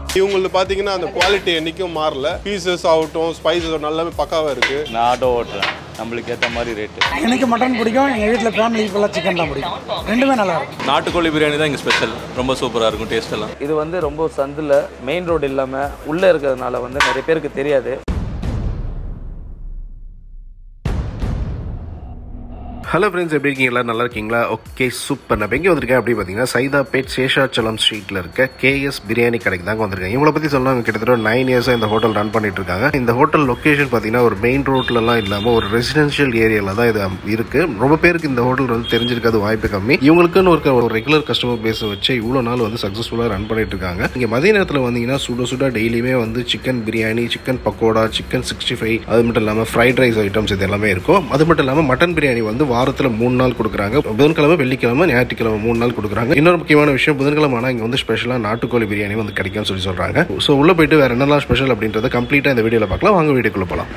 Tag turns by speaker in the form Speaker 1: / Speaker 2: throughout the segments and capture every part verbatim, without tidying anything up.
Speaker 1: இவங்களுக்கு பார்த்தீங்கன்னா அந்த குவாலிட்டி என்றைக்கும் மாறல. பீசஸ் ஆகட்டும், ஸ்பைசஸ் நல்லாவே பக்காவாக இருக்குது.
Speaker 2: நான் ஆட்டோ ஓட்டுறேன், நம்மளுக்கு ஏற்ற மாதிரி ரேட்டு.
Speaker 3: எனக்கு மட்டன் பிடிக்கும், எங்கள் வீட்டில் ஃபேமிலிக்கு ஃபுல்லாக சிக்கன் தான் பிடிக்கும். ரெண்டுமே நல்லா இருக்கும்.
Speaker 2: நாட்டுக்கோழி பிரியாணி தான் இங்கே ஸ்பெஷல், ரொம்ப சூப்பராக இருக்கும் டேஸ்ட் எல்லாம்.
Speaker 4: இது வந்து ரொம்ப சந்தில் மெயின் ரோடு இல்லாமல் உள்ளே இருக்கிறதுனால வந்து நிறைய பேருக்கு தெரியாது.
Speaker 5: ஹலோ ஃப்ரெண்ட்ஸ், எப்படி இருக்கீங்களா? நல்லா இருக்கீங்களா? Okay, super. நான் எங்கே வந்திருக்கேன் அப்படி பார்த்தீங்கன்னா சைதாப்பேட் சேஷாச்சலம் ஸ்ட்ரீட்டில் இருக்க கேஎஸ் பிரியாணி கடைக்கு தாங்க வந்திருக்கேன். இவங்களை பற்றி சொன்னாங்க, கிட்டத்தட்ட நைன் இயர்ஸாக இந்த ஹோட்டல் ரன் பண்ணிட்டு இருக்காங்க. இந்த ஹோட்டல் லொக்கேஷன் பார்த்தீங்கன்னா ஒரு மெயின் ரோட்லலாம் இல்லாமல் ஒரு ரெசிடென்ஷியல் ஏரியாவில் தான் இது இருக்குது. ரொம்ப பேருக்கு இந்த ஹோட்டல் வந்து தெரிஞ்சிருக்காது, வாய்ப்பு கம்மி. இவங்களுக்குன்னு ஒரு ஒரு ரெகுலர் கஸ்டமர் பேஸை வச்சு இவ்வளோ நாள் வந்து சக்ஸஸ்ஃபுல்லாக ரன் பண்ணிட்டு இருக்காங்க. இங்கே மதிய நேரத்தில் வந்தீங்கன்னா சுட சுட டெய்லியுமே வந்து chicken biryani, chicken pakoda, chicken sixty five, அது மட்டும் இல்லாமல் ஃப்ரைட் ரைஸ் ஐட்டம்ஸ் இது எல்லாமே இருக்கும். அது மட்டும் இல்லாமல் மட்டன் பிரியாணி வந்து வாரத்தில் மூணு நாள் கொடுக்குறாங்க. புதன்கிழமை, வெள்ளிக்கிழமை, ஞாயிற்றுக்கிழமை மூணு நாள் கொடுக்குறாங்க. இன்னொரு முக்கியமான விஷயம், புதன்கிழமை ஆனால் இங்கே வந்து ஸ்பெஷலாக நாட்டுக்கோழி பிரியாணி வந்து கிடைக்கும்னு சொல்லி சொல்கிறாங்க. ஸோ உள்ளே போயிட்டு வேறு என்னெல்லாம் ஸ்பெஷல் அப்படின்றத கம்ப்ளீட்டாக இந்த வீடியோவில் பார்க்கலாம். வாங்க வீடியோக்குள்ளே போகலாம்.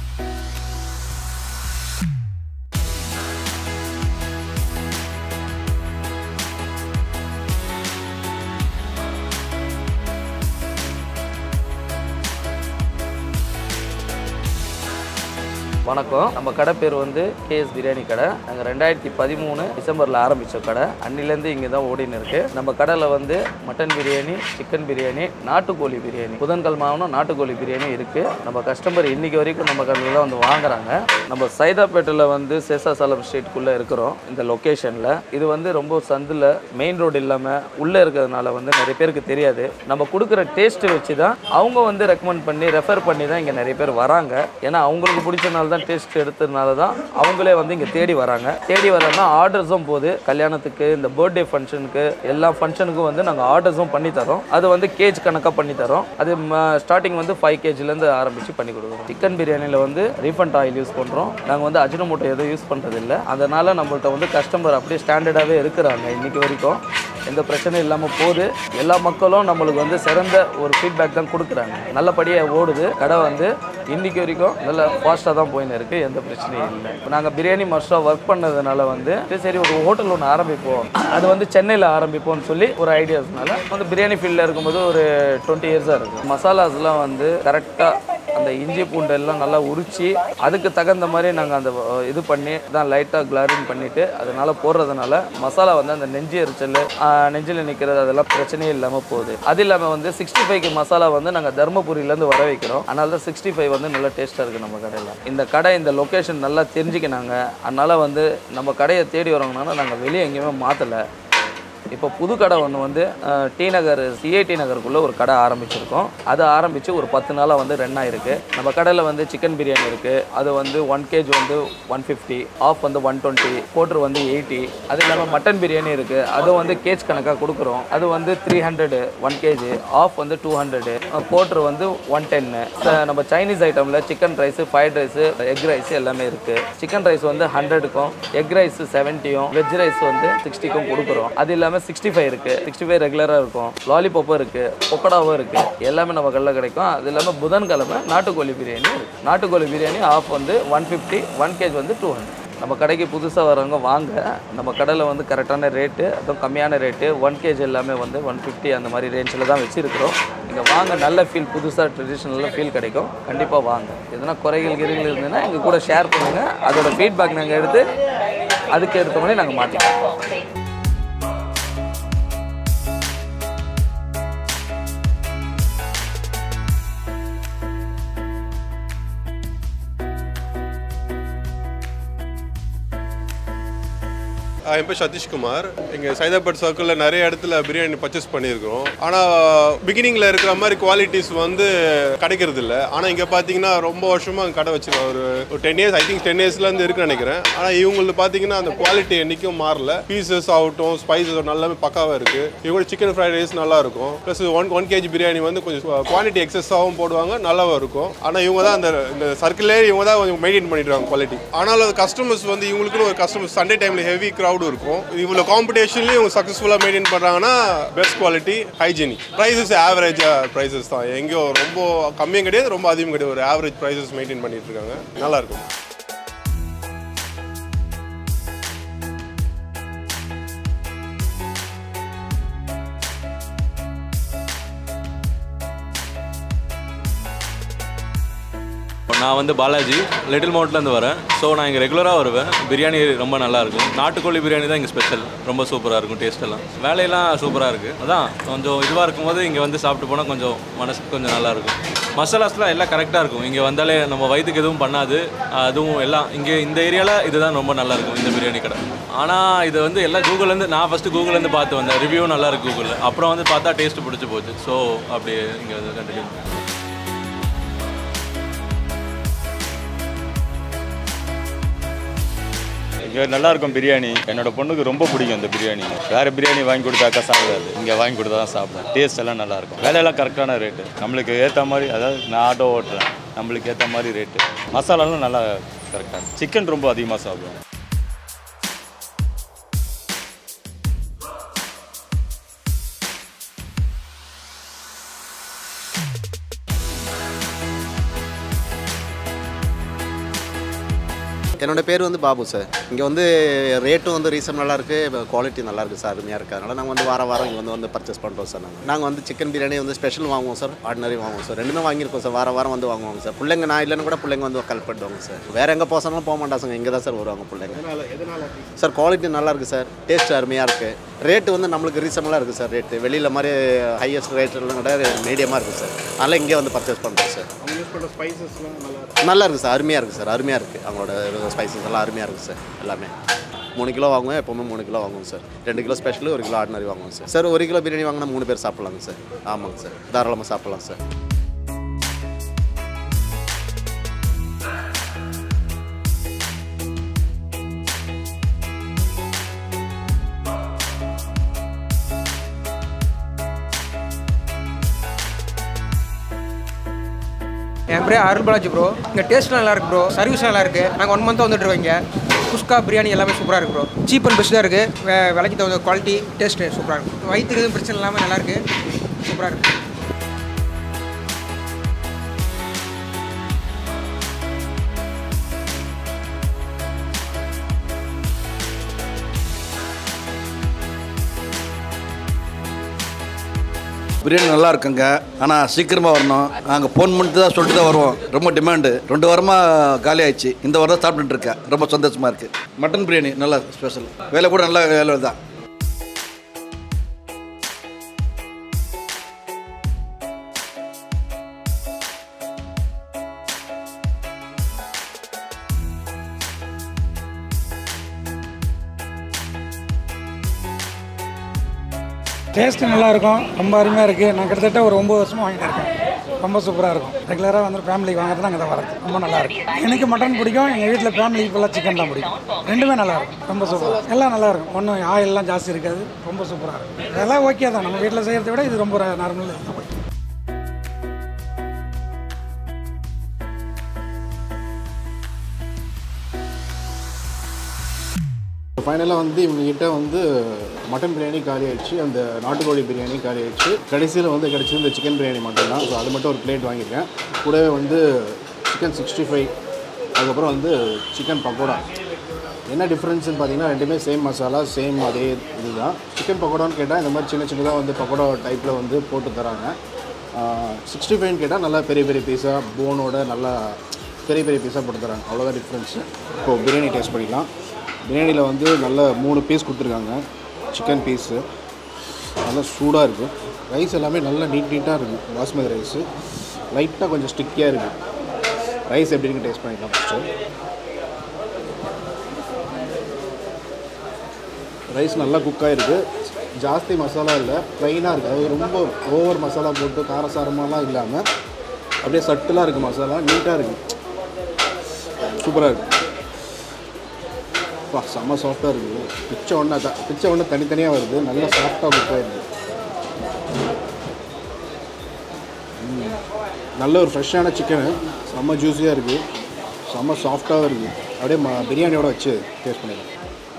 Speaker 4: வணக்கம். நம்ம கடை பேர் வந்து எஸ் பிரியாணி கடை. நாங்கள் ரெண்டாயிரத்தி பதிமூணு டிசம்பரில் ஆரம்பித்த கடை. அன்னிலேருந்து இங்கே தான் ஓடின்னு இருக்குது. நம்ம கடையில் வந்து மட்டன் பிரியாணி, சிக்கன் பிரியாணி, நாட்டுக்கோழி பிரியாணி, புதன்கிழமாவும் நாட்டுக்கோழி பிரியாணி இருக்குது. நம்ம கஸ்டமர் இன்றைக்கி வரைக்கும் நம்ம கடையில் தான் வந்து வாங்குறாங்க. நம்ம சைதாப்பேட்டில் வந்து சேஷாச்சலம் ஸ்ட்ரீட்குள்ளே இருக்கிறோம். இந்த லொக்கேஷனில் இது வந்து ரொம்ப சந்தில் மெயின் ரோடு இல்லாமல் உள்ளே இருக்கிறதுனால வந்து நிறைய பேருக்கு தெரியாது. நம்ம கொடுக்குற டேஸ்ட்டு வச்சு தான் அவங்க வந்து ரெக்கமெண்ட் பண்ணி ரெஃபர் பண்ணி தான் இங்கே நிறைய பேர் வராங்க. ஏன்னா அவங்களுக்கு பிடிச்சனால தான் டேஸ்ட் எடுத்ததுனால தான் அவங்களே வந்து இங்கே தேடி வராங்க. தேடி வராங்கன்னா ஆர்டர்ஸும் போது கல்யாணத்துக்கு, இந்த பர்த்டே ஃபங்க்ஷனுக்கு, எல்லா ஃபங்க்ஷனுக்கும் வந்து நாங்கள் ஆர்டர்ஸும் பண்ணி தரோம். அது வந்து கேஜ் கணக்காக பண்ணி தரோம். அது ஸ்டார்டிங் வந்து ஃபைவ் கேஜிலேருந்து ஆரம்பித்து பண்ணி கொடுக்குறோம். சிக்கன் பிரியாணியில் வந்து ரீஃபண்ட் ஆயில் யூஸ் பண்ணுறோம். நாங்கள் வந்து அஜினோமோட்டோ எதுவும் யூஸ் பண்ணுறது இல்லை. அதனால் நம்மள்ட்ட வந்து கஸ்டமர் அப்படியே ஸ்டாண்டர்டாகவே இருக்கிறாங்க. இன்றைக்கி வரைக்கும் எந்த பிரச்சனையும் இல்லாமல் போகுது. எல்லா மக்களும் நம்மளுக்கு வந்து சிறந்த ஒரு ஃபீட்பேக் தான் கொடுக்குறாங்க. நல்லபடியாக ஓடுது கடை. வந்து இன்றைக்கி வரைக்கும் நல்ல ஃபாஸ்ட்டாக தான் போயின்னு இருக்குது. எந்த பிரச்சனையும் இல்லை. இப்போ நாங்கள் பிரியாணி மாஸ்டராக ஒர்க் பண்ணதுனால வந்து சரி ஒரு ஹோட்டல் ஒன்று ஆரம்பிப்போம், அது வந்து சென்னையில் ஆரம்பிப்போம்னு சொல்லி ஒரு ஐடியாஸ்னால வந்து பிரியாணி ஃபீல்டில் இருக்கும்போது ஒரு டுவெண்ட்டி இயர்ஸாக இருக்குது. மசாலாஸ்லாம் வந்து கரெக்டாக அந்த இஞ்சி பூண்டு எல்லாம் நல்லா உரிச்சு அதுக்கு தகுந்த மாதிரி நாங்கள் அந்த இது பண்ணி தான் லைட்டாக கிளாரிங் பண்ணிவிட்டு அதனால் போடுறதுனால மசாலா வந்து அந்த நெஞ்சு எரிச்சல், நெஞ்சில் நிற்கிறது அதெல்லாம் பிரச்சனையே இல்லாமல் போகுது. அது இல்லாமல் வந்து சிக்ஸ்டி ஃபைவ்க்கு மசாலா வந்து நாங்கள் தர்மபுரியிலேருந்து வர வைக்கிறோம். அதனால தான் சிக்ஸ்டி ஃபைவ் வந்து நல்லா டேஸ்ட்டாக இருக்குது நம்ம கடையில். இந்த கடை இந்த லொக்கேஷன் நல்லா தெரிஞ்சுக்கினாங்க. அதனால் வந்து நம்ம கடையை தேடி வரவங்கன்னா நாங்கள் வெளியே எங்கேயுமே மாற்றலை. இப்போ புது கடை ஒன்று வந்து டி நகர் சிஐடி நகருக்குள்ளே ஒரு கடை ஆரம்பிச்சிருக்கோம். அது ஆரம்பித்து ஒரு பத்து நாளாக வந்து ரன் ஆகிருக்கு. நம்ம கடையில் வந்து சிக்கன் பிரியாணி இருக்குது. அது வந்து ஒன் கேஜ் வந்து ஒன் ஃபிஃப்டி, ஆஃப் வந்து ஒன் டுவெண்ட்டி, கோட்ரு வந்து எயிட்டி. அது இல்லாமல் மட்டன் பிரியாணி இருக்குது. அது வந்து கேஜ் கணக்காக கொடுக்குறோம். அது வந்து three hundred one KG, half வந்து டூ ஹண்ட்ரடு, கோட்ரு வந்து ஒன் டென்னு. நம்ம சைனீஸ் ஐட்டமில் chicken rice, fried rice, egg rice எல்லாமே இருக்குது. சிக்கன் ரைஸ் வந்து ஹண்ட்ரடுக்கும், எக் ரைஸு செவன்ட்டியும், வெஜ் ரைஸ் வந்து சிக்ஸ்டிக்கும் கொடுக்குறோம். அது இல்லாமல் சிக்ஸ்டி ஃபைவ் இருக்குது. சிக்ஸ்டி ஃபைவ் ரெகுலராக இருக்கும். லாலிபாப்பும் இருக்குது, பொக்கடாவும் இருக்குது. எல்லாமே நம்ம கடையில் கிடைக்கும். அது இல்லாமல் புதன்கிழமை நாட்டுக்கோழி பிரியாணி இருக்குது. நாட்டுக்கோழி பிரியாணி ஆஃப் வந்து ஒன் ஃபிஃப்டி, ஒன் கேஜ் வந்து டூ ஹண்ட்ரட். நம்ம கடைக்கு புதுசாக வரவங்க வாங்க. நம்ம கடையில் வந்து கரெக்டான ரேட்டு, அதுவும் கம்மியான ரேட்டு. ஒன் கேஜ் எல்லாமே வந்து ஒன் ஃபிஃப்டி அந்த மாதிரி ரேஞ்சில் தான் வச்சுருக்கிறோம். இங்கே வாங்க, நல்ல ஃபீல், புதுசாக ட்ரெடிஷ்னலாக ஃபீல் கிடைக்கும். கண்டிப்பாக வாங்க. எதனா குறைகள் கிரிகள் இருந்ததுன்னா எங்கள் கூட ஷேர் பண்ணுங்கள். அதோட ஃபீட்பேக் நாங்கள் எடுத்து அதுக்கு எடுத்த மாதிரி நாங்கள் மாற்றிக்கிறோம்.
Speaker 1: என் பேர் சதீஷ்குமார். இங்கே சைதாப்பேட் சர்க்கிளில் நிறைய இடத்துல பிரியாணி பர்ச்சேஸ் பண்ணியிருக்கிறோம். ஆனால் பிகினிங்கில் இருக்கிற மாதிரி குவாலிட்டிஸ் வந்து கிடைக்கிறது இல்லை. ஆனால் இங்கே பார்த்தீங்கன்னா ரொம்ப வருஷமாக கடை வச்சுருக்கோம். ஒரு ஒரு ten years I think ten இயர்ஸ்லேருந்து இருக்குன்னு நினைக்கிறேன். ஆனால் இவங்களுக்கு பார்த்தீங்கன்னா அந்த குவாலிட்டி என்றைக்கும் மாறல. பீசஸ் ஆகட்டும், ஸ்பைசஸ் நல்லாவே பக்காவாக இருக்குது. இவங்களோட சிக்கன் ஃப்ரைட் ரைஸ் நல்லாயிருக்கும். Plus one one KG biryani வந்து கொஞ்சம் குவாலிட்டி எக்ஸஸாகவும் போடுவாங்க, நல்லாவும் இருக்கும். ஆனால் இவங்க தான் அந்த இந்த சர்க்கிளே இவங்க தான் கொஞ்சம் மெயின்டைன் பண்ணிடுறாங்க குவாலிட்டி. ஆனால் அது கஸ்டமர்ஸ் வந்து இவங்களுக்குன்னு ஒரு கஸ்டமர்ஸ் சண்டே டைமில் ஹெவி க்ரௌட் இருக்கும். இவ்வளோ காம்படிஷன்லேயும் இவங்க சக்ஸஸ்ஃபுல்லாக மெயின்டைன் பண்ணுறாங்கன்னா பெஸ்ட் குவாலிட்டி, ஹைஜீனிக். ப்ரைஸஸ் ஆவரேஜாக ப்ரைஸஸ் தான். எங்கேயோ ரொம்ப கம்மியும் கிடையாது, ரொம்ப அதிகம் கிடையாது. ஒரு ஆவரேஜ் ப்ரைஸஸ் மெயின்டைன் பண்ணிட்டு இருக்காங்க. நல்லாயிருக்கும்.
Speaker 2: நான் வந்து பாலாஜி லிட்டில் மவுண்ட்லேருந்து வரேன். ஸோ நான் இங்கே ரெகுலராக வருவேன். பிரியாணி ரொம்ப நல்லாயிருக்கும். நாட்டுக்கோழி பிரியாணி தான் இங்கே ஸ்பெஷல். ரொம்ப சூப்பராக இருக்கும். டேஸ்ட்டெல்லாம் வேலையெல்லாம் சூப்பராக இருக்குது. அதான் கொஞ்சம் இதுவாக இருக்கும்போது இங்கே வந்து சாப்பிட்டு போனால் கொஞ்சம் மனசுக்கு கொஞ்சம் நல்லாயிருக்கும். மசாலாஸ்லாம் எல்லாம் கரெக்டாக இருக்கும். இங்கே வந்தாலே நம்ம வயிற்றுக்கு எதுவும் பண்ணாது. அதுவும் எல்லாம் இங்கே இந்த ஏரியாவில் இதுதான் ரொம்ப நல்லாயிருக்கும் இந்த பிரியாணி கடை. ஆனால் இது வந்து எல்லாம் கூகுள்லேருந்து நான் ஃபஸ்ட்டு கூகுள்லேருந்து பார்த்து வந்தேன். ரிவ்யூ நல்லா இருக்குது கூகுளில். அப்புறம் வந்து பார்த்தா டேஸ்ட்டு பிடிச்சி போச்சு. ஸோ அப்படியே இங்கே வந்து கண்டினியூ.
Speaker 6: இங்கே நல்லாயிருக்கும் பிரியாணி. என்னோட பொண்ணுக்கு ரொம்ப பிடிக்கும் இந்த பிரியாணி. வேறு பிரியாணி வாங்கி கொடுத்தாக்கா சாப்பிடாது. இங்கே வாங்கி கொடுத்தா தான் சாப்பிடுவேன். டேஸ்ட் எல்லாம் நல்லாயிருக்கும். வேலையெல்லாம் கரெக்டான ரேட்டு. நம்மளுக்கு ஏற்ற மாதிரி, அதாவது நான் ஆட்டோ ஓட்டுறேன், நம்மளுக்கு ஏற்ற மாதிரி ரேட்டு. மசாலாலாம் நல்லா கரெக்டாக. சிக்கன் ரொம்ப அதிகமாக சாப்பிடுவேன்.
Speaker 7: என்னோட பேர் வந்து பாபு சார். இங்கே வந்து ரேட்டும் வந்து ரீசனபிளாக இருக்குது, குவாலிட்டி நல்லா இருக்குது சார். அருமையாக இருக்குது. அதனால் நாங்கள் வந்து வாரம் வாரம் இங்கே வந்து வந்து பர்ச்சேஸ் பண்ணுறோம் சார். நாங்கள் நாங்கள் வந்து சிக்கன் பிரியாணி வந்து ஸ்பெஷல் வாங்குவோம் சார், ஆர்டினரி வாங்குவோம் சார். ரெண்டுமே வாங்கியிருக்கோம் சார். வாரம் வாரம் வந்து வாங்குவாங்க சார். பிள்ளைங்க நான் இல்லைன்னு கூட பிள்ளைங்க வந்து கல் பண்ணுவாங்க சார். வேறு எங்கே போசாலும் போக மாட்டாங்க. இங்கே தான் சார் வருவாங்க பிள்ளைங்க. சார் குவாலிட்டி நல்லா இருக்குது சார். டேஸ்ட் அருமையாக இருக்குது. ரேட்டு வந்து நம்மளுக்கு ரீசனபிளாக இருக்குது சார். ரேட்டு வெளியில் மாதிரி ஹையஸ்ட் ரேட்டெல்லாம் கிடையாது, மீடியமாக இருக்குது சார். அதனால் இங்கே வந்து பர்ச்சேஸ் பண்ணுறோம் சார். நல்லா இருக்குது சார். அருமையாக இருக்குது சார். அருமையாக இருக்குது. அவங்களோட ஸ்பைசஸ் எல்லாம் அருமையாக இருக்குது சார். எல்லாமே மூணு கிலோ வாங்குவேன். எப்போவுமே மூணு கிலோ வாங்குவோம் சார். ரெண்டு கிலோ ஸ்பெஷல், ஒரு கிலோ ஆர்டினரி வாங்குவோம் சார். சார் ஒரு கிலோ பிரியாணி வாங்கினா மூணு பேர் சாப்பிட்லாங்க சார். ஆமாங்க சார், தாராளமாக சாப்பிட்லாம் சார்.
Speaker 8: என் பேர் அருள் பாலாஜி ப்ரோ. இங்கே டேஸ்ட் நல்லா இருக்குது ப்ரோ. சர்வீஸ் நல்லா இருக்குது. நாங்கள் ஒன் மந்த்தாக வந்துட்டு இருக்கோம். இங்கே குஸ்கா பிரியாணி எல்லாமே சூப்பராக இருக்குது ப்ரோ. சீப் அண்ட் பெஸ்ட்டாக இருக்குது. வே விலைக்கு தகுந்த குவாலிட்டி டேஸ்ட்டு சூப்பராக இருக்குது. வயிற்றுக்கு எதுவும் பிரச்சனை இல்லாமல் நல்லாயிருக்கு. சூப்பராக இருக்குது.
Speaker 9: பிரியாணி நல்லா இருக்குங்க. ஆனால் சீக்கிரமாக வரணும். நாங்கள் ஃபோன் பண்ணிட்டு தான் சொல்லிட்டு தான் வருவோம். ரொம்ப டிமாண்டு. ரெண்டு வாரமாக காலி ஆயிடுச்சு. இந்த வாரம் தான் சாப்பிட்டுட்டு இருக்கேன். ரொம்ப சந்தோஷமாக இருக்குது. மட்டன் பிரியாணி நல்லா ஸ்பெஷல். வேலை கூட நல்லா வேலை தான்.
Speaker 3: டேஸ்ட்டு நல்லாயிருக்கும். ரொம்ப அருமையாக இருக்குது. நான் கிட்டத்தட்ட ஒரு ஒம்பது வருஷமாக வாங்கிட்டு இருக்கேன். ரொம்ப சூப்பராக இருக்கும். ரெகுலராக வந்து ஃபேமிலிக்கு வாங்குறது தான் அங்கே வரது. ரொம்ப நல்லாயிருக்கும். எனக்கு மட்டன் பிடிக்கும். எங்கள் வீட்டில் ஃபேமிலிக்கு ஃபுல்லாக சிக்கன் தான் பிடிக்கும். ரெண்டுமே நல்லாயிருக்கும். ரொம்ப சூப்பராக எல்லாம் நல்லாயிருக்கும். ஒன்றும் ஆயிலெலாம் ஜாஸ்தி இருக்காது. ரொம்ப சூப்பராக இருக்கும். அதெல்லாம் ஓகே தான். நம்ம வீட்டில் செய்கிறத விட இது ரொம்ப நார்மல்.
Speaker 5: ஃபைனலாக வந்து இவங்ககிட்ட வந்து மட்டன் பிரியாணி காலி ஆயிடுச்சு, அந்த நாட்டுக்கோழி பிரியாணி காலி ஆயிடுச்சு. கடைசியில் வந்து கிடச்சது இந்த சிக்கன் பிரியாணி மட்டும் தான். ஸோ அது மட்டும் ஒரு பிளேட் வாங்கியிருக்கேன். கூடவே வந்து சிக்கன் சிக்ஸ்டி ஃபைவ், அதுக்கப்புறம் வந்து சிக்கன் பக்கோடா. என்ன டிஃப்ரென்ஸ்னு பார்த்தீங்கன்னா ரெண்டுமே சேம் மசாலா, சேம் அதே இதுதான். சிக்கன் பக்கோடான்னு கேட்டால் இந்த மாதிரி சின்ன சின்னதாக வந்து பக்கோடா டைப்பில் வந்து போட்டு தராங்க. சிக்ஸ்டி ஃபைவ்னு கேட்டால் நல்லா பெரிய பெரிய பீஸாக போனோட நல்லா பெரிய பெரிய பீஸாக போட்டு தராங்க. அவ்வளோதான் டிஃப்ரென்ஸு. இப்போது பிரியாணி டேஸ்ட் பண்ணிக்கலாம். பிரியாணியில் வந்து நல்ல மூணு பீஸ் கொடுத்துருக்காங்க. சிக்கன் பீஸு நல்லா சூடாக இருக்குது. ரைஸ் எல்லாமே நல்லா நீட் நீட்டாக இருக்குது. பாஸ்மதி ரைஸு லைட்டாக கொஞ்சம் ஸ்டிக்கியாக இருக்குது. ரைஸ் எப்படி இருக்குன்னு டேஸ்ட் பண்ணிக்கலாம் ஃபஸ்ட்டு. ரைஸ் நல்லா குக்காக இருக்குது. ஜாஸ்தி மசாலா இல்லை, ப்ளைனாக இருக்குது. அது ரொம்ப ஓவர் மசாலா போட்டு காரசாரமாலாம் இல்லாமல் அப்படியே சட்டிலாக இருக்குது. மசாலா நீட்டாக இருக்குது. சூப்பராக இருக்குது. வா செம்ம சாஃப்டாக இருக்குது. பிச்சை ஒன்றா த பிச்சை ஒன்று தனித்தனியாக வருது. நல்லா சாஃப்டாக குக்காக இருக்குது. நல்ல ஒரு ஃப்ரெஷ்ஷான சிக்கனு. செம்ம ஜூஸியாக இருக்குது. செம்ம சாஃப்டாகவும் இருக்குது. அப்படியே ம பிரியாணியோட வச்சு டேஸ்ட் பண்ணிடலாம்.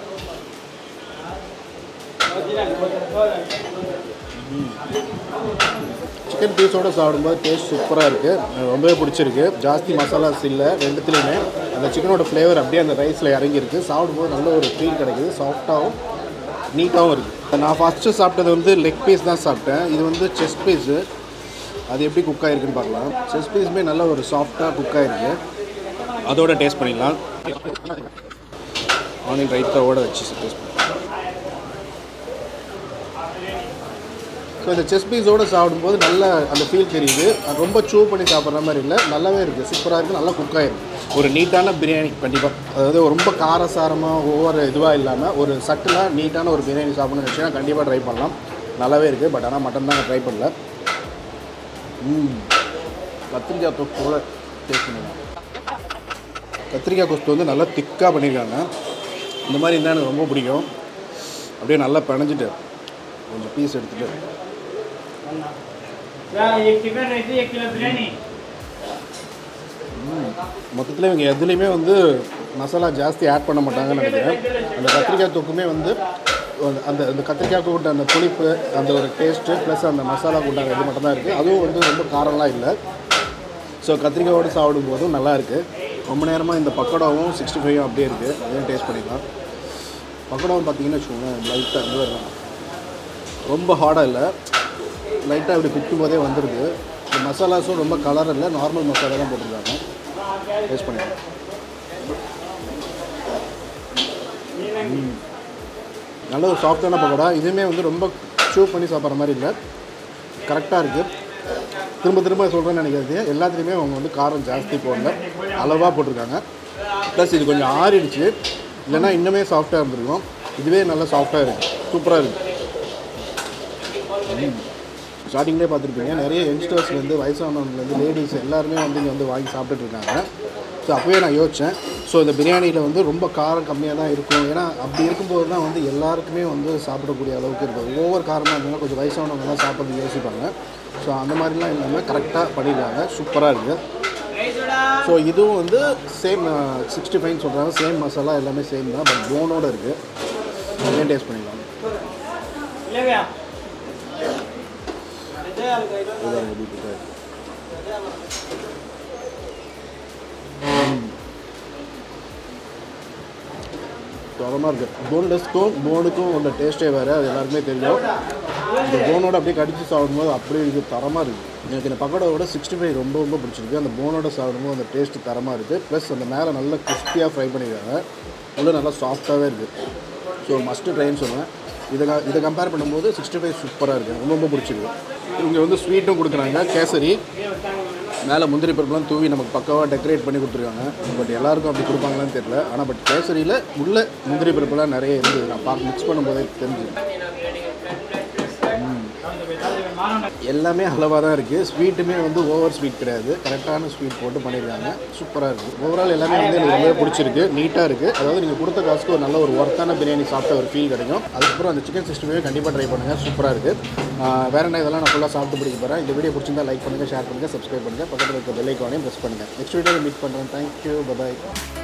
Speaker 5: சிக்கன் பீஸோடு சாப்பிடும்போது டேஸ்ட் சூப்பராக இருக்குது. ரொம்பவே பிடிச்சிருக்கு. ஜாஸ்தி மசாலாஸ் இல்லை ரெண்டுத்துலேயுமே. அந்த சிக்கனோட ஃப்ளேவர் அப்படியே அந்த ரைஸில் இறங்கியிருக்கு. சாப்பிடும்போது நல்ல ஒரு ஃபீல் கிடைக்குது. சாஃப்டாகவும் நீட்டாகவும் இருக்குது. நான் ஃபஸ்ட்டு சாப்பிட்டது வந்து லெக் பீஸ் தான் சாப்பிட்டேன். இது வந்து செஸ்ட் பீஸு. அது எப்படி குக் ஆகிருக்குன்னு பார்க்கலாம். செஸ்ட் பீஸுமே நல்ல ஒரு சாஃப்டாக குக் ஆகிருக்கு. அதோட டேஸ்ட் பண்ணிடலாம். ஆனியன் ரைத்தாவோட வச்சு டேஸ்ட் பண்ணலாம். ஸோ இந்த செஸ் பீஸோடு சாப்பிடும்போது நல்ல அந்த ஃபீல் தெரியுது. ரொம்ப சூ பண்ணி சாப்பிட்ற மாதிரி இல்லை, நல்லாவே இருக்குது, சூப்பராக இருக்குது, நல்லா குக் ஆகிருக்கு. ஒரு நீட்டான பிரியாணி கண்டிப்பாக, அதாவது ரொம்ப காரசாரமாக ஒவ்வொரு இதுவாக இல்லாமல் ஒரு சட்டிலாக நீட்டான ஒரு பிரியாணி சாப்பிட்ணும்னு நினச்சிங்கன்னா கண்டிப்பாக ட்ரை பண்ணலாம். நல்லாவே இருக்குது. பட் ஆனால் மட்டன் தான் ட்ரை பண்ணல. ம் கத்திரிக்காய் தொக்கோட டேஸ்ட் பண்ணிடலாம். கத்திரிக்காய் கொஸ்து வந்து நல்லா திக்காக பண்ணியிருக்காங்க. இந்த மாதிரி இருந்தால் எனக்கு ரொம்ப பிடிக்கும். அப்படியே நல்லா பிணைஞ்சிட்டு கொஞ்சம் பீஸ் எடுத்துகிட்டு மொத்தத்தில் இவங்க எதுலேயுமே வந்து மசாலா ஜாஸ்தி ஆட் பண்ண மாட்டாங்கன்னு நினைக்கிறேன். அந்த கத்திரிக்காய் தொக்குமே வந்து அந்த அந்த கத்திரிக்காய் கூட்ட அந்த புளிப்பு, அந்த ஒரு டேஸ்ட்டு ப்ளஸ் அந்த மசாலா கூட்டாங்க இது மட்டும் தான் இருக்குது. அதுவும் வந்து ரொம்ப காரம்லாம் இல்லை. ஸோ கத்திரிக்காயோடு சாப்பிடும்போதும் நல்லா இருக்குது. ரொம்ப நேரமாக இந்த பக்கோடாவும் சிக்ஸ்டி ஃபைவும் அப்படியே இருக்குது, அதையும் டேஸ்ட் பண்ணிக்கலாம். பக்கோடாவும் பார்த்தீங்கன்னா வச்சுக்கோங்களேன், லைட்டாக இது வரலாம், ரொம்ப ஹார்டாக இல்லை, லைட்டாக அப்படி பிக்கும் போதே வந்துடுது. இந்த மசாலாஸும் ரொம்ப கலர் இல்லை, நார்மல் மசாலா தான் போட்டிருக்காங்க. டேஸ்ட் பண்ணிக்கலாம். நல்ல ஒரு சாஃப்டான பக்கோடா. இதுவுமே வந்து ரொம்ப சூ பண்ணி சாப்பிட்ற மாதிரி இல்லை, கரெக்டாக இருக்குது. திரும்ப திரும்ப சொல்கிறேன்னு நினைக்கிறது, எல்லாத்துலேயுமே அவங்க வந்து காரம் ஜாஸ்தி போடல, அளவாக போட்டிருக்காங்க. ப்ளஸ் இது கொஞ்சம் ஆறிடுச்சு, இல்லைன்னா இன்னுமே சாஃப்டாக இருந்திருக்கும். இதுவே நல்லா சாஃப்டாக இருக்குது, சூப்பராக இருக்குது. ஸ்டார்டிங்லேயே பார்த்துருப்பீங்க, நிறைய யங்ஸ்டர்ஸ்லேருந்து வயசானவங்கலேருந்து லேடிஸ் எல்லாருமே வந்து இங்கே வந்து வாங்கி சாப்பிட்டுட்ருக்காங்க. ஸோ அப்போவே நான் யோசித்தேன், ஸோ இந்த பிரியாணியில் வந்து ரொம்ப காரம் கம்மியாக தான் இருக்கும். ஏன்னா அப்படி இருக்கும்போது தான் வந்து எல்லாருக்குமே வந்து சாப்பிடக்கூடிய அளவுக்கு இருக்கும். ஒவ்வொரு காரமாக இருந்ததுன்னா கொஞ்சம் வயசானவங்க தான் சாப்பிட்றது யோசிப்பாங்க. ஸோ அந்த மாதிரிலாம் இல்லாமல் கரெக்டாக பண்ணியிருக்காங்க, சூப்பராக இருக்குது. ஸோ இதுவும் வந்து சேம் சிக்ஸ்டி ஃபைவ்னு சொல்கிறாங்க, சேம் மசாலா எல்லாமே சேம் தான், பட் போனோடு இருக்குது. அதையும் டேஸ்ட் பண்ணிடலாம். தரமாக இருக்குது. போன்லெஸ்க்கும் போனுக்கும் உள்ள டேஸ்ட்டே வேறு, அது எல்லாருமே தெரியும். இந்த போனோட அப்படியே கடிச்சு சாப்பிடும்போது அப்படியே இது தரமாக இருக்குது. எனக்கு இந்த பக்கோடாவோட சிக்ஸ்டி ஃபைவ் ரொம்ப ரொம்ப பிடிச்சிருக்கு. அந்த போனோட சாப்பிடும்போது அந்த டேஸ்ட்டு தரமாக இருக்குது. ப்ளஸ் அந்த மேலே நல்லா கிறிஸ்பியாக ஃப்ரை பண்ணியிருக்காங்க, உள்ள நல்லா சாஃப்டாகவே இருக்குது. ஸோ மஸ்ட்டு ட்ரைன்னு சொல்லுவேன். இதை இதை கம்பேர் பண்ணும்போது சிக்ஸ்டி ஃபைவ் சூப்பராக இருக்குது, ரொம்ப ரொம்ப பிடிச்சிருக்கு. இவங்க வந்து ஸ்வீட்டும் கொடுக்குறாங்க, கேசரி மேலே முந்திரி பருப்புலாம் தூவி நமக்கு பக்காவாக டெக்கரேட் பண்ணி கொடுத்துருக்காங்க. பட் எல்லாருக்கும் அப்படி கொடுப்பாங்களான்னு தெரியல. ஆனால் பட் கேசரியில் உள்ள முந்திரி பருப்புலாம் நிறைய இருந்தது, நான் பார்த்து மிக்ஸ் பண்ணும்போதே தெரிஞ்சு. எல்லாமே அளவாக தான் இருக்குது. ஸ்வீட்டுமே வந்து ஓவர் ஸ்வீட் கிடையாது, கரெக்டான ஸ்வீட் போட்டு பண்ணியிருக்காங்க, சூப்பராக இருக்குது. ஓவரால் எல்லாமே வந்து எனக்கு ரொம்ப பிடிச்சிருக்கு, நீட்டாக இருக்குது. அதாவது நீங்கள் கொடுத்த காசுக்கு ஒரு நல்ல ஒரு ஒர்த்தான பிரியாணி சாப்பிட்ட ஒரு ஃபீல் கிடைக்கும். அதுக்கப்புறம் அந்த சிக்கன் சிக்ஸ்டி ஃபைவ் கண்டிப்பாக ட்ரை பண்ணுங்கள், சூப்பராக இருக்குது. வேறு என்ன இதெல்லாம் நான் ஃபுல்லாக சாப்பிட்டு பிடிக்க போகிறேன். இந்த வீடியோ பிடிச்சிருந்தா லைக் பண்ணுங்கள், ஷேர் பண்ணுங்கள், சப்ஸ்கிரைப் பண்ணுங்கள், பக்கத்தில் இருக்க பெல் ஐக்கானையும் ப்ரெஸ் பண்ணுங்கள். நெக்ஸ்ட் வீடியோவில் மீட் பண்ணுறேன். தேங்க்யூ, பாய்.